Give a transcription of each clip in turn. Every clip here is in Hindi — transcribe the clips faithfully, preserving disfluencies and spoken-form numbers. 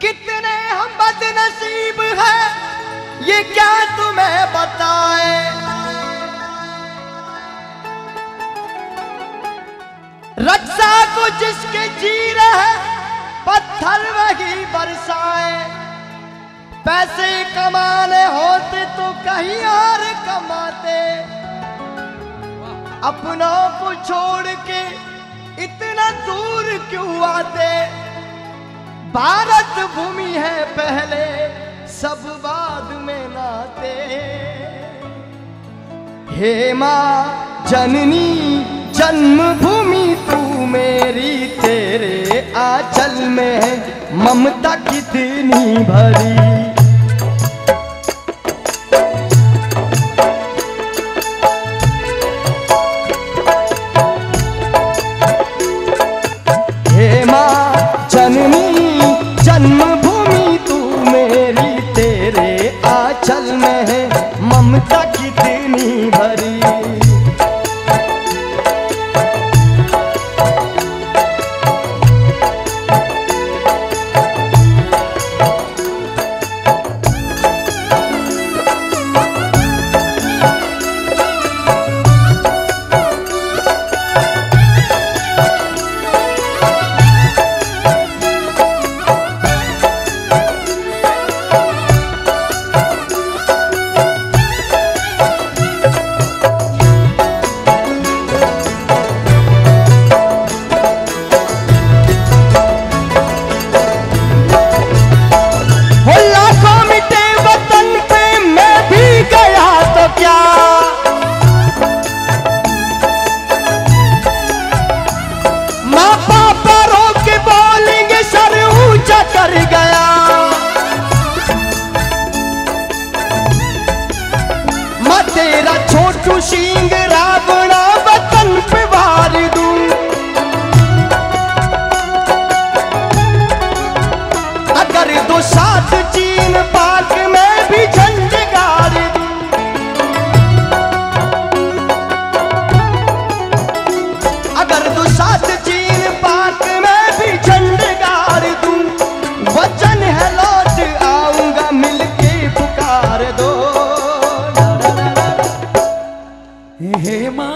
कितने हम बदनसीब हैं ये क्या तुम्हें बताए। रक्षा को जिसके जी रहे पत्थर वही बरसाए। पैसे कमाने होते तो कहीं और कमाते, अपनों को छोड़ के इतना दूर क्यों आते। भारत भूमि है पहले सब बाद में नाते। हे माँ जननी जन्मभूमि तू मेरी, तेरे आंचल में ममता कितनी भरी। हे माँ जननी जन्मभूमि तू मेरी, तेरे आंचल में है ममता कितनी भरी। कर गया मैं तेरा छोटू सिंह रावणा वतन पे वार दूं। अगर दो साथ चीन पाक में भी झंडे गाड़ दूं। अगर दो साथ चीन पाक में भी झंडे गाड़ दूं। वचन है लौट आऊंगा मिलके पुकार दो। हे माँ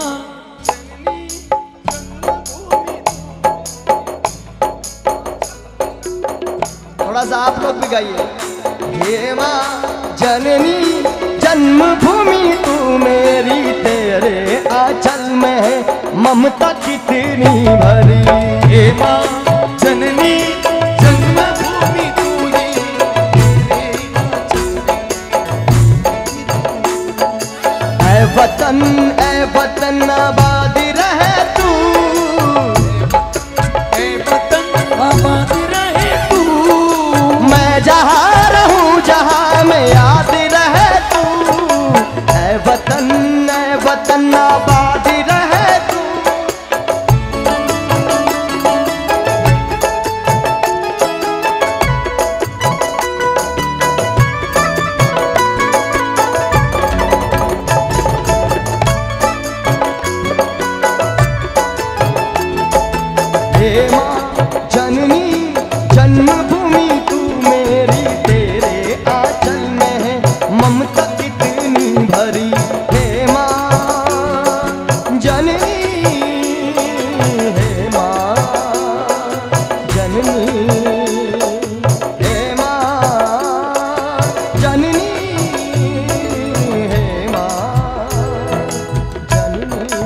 थोड़ा सा आप लोग भी गाइए। हे माँ जननी जन्मभूमि तू मेरी, तेरे आंचल में है ममता कितनी भरी। हे माँ जननी जन्मभूमि तू ही, ऐ वतन ऐ वतन आबाद रहे तू। ऐ वतन आबाद रहे तू। मैं जहाँ रहूं जहाँ में याद रहे तू। ऐ वतन ऐ वतन आबाद रहे तू। हे माँ जननी जन्मभूमि तू मेरी, तेरे आंचल में है ममता कितनी भरी। हे माँ जननी हे माँ जननी हे माँ जननी हे माँ जननी।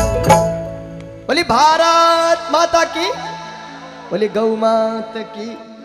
बोली भारत माता की, बोली गौ माता की।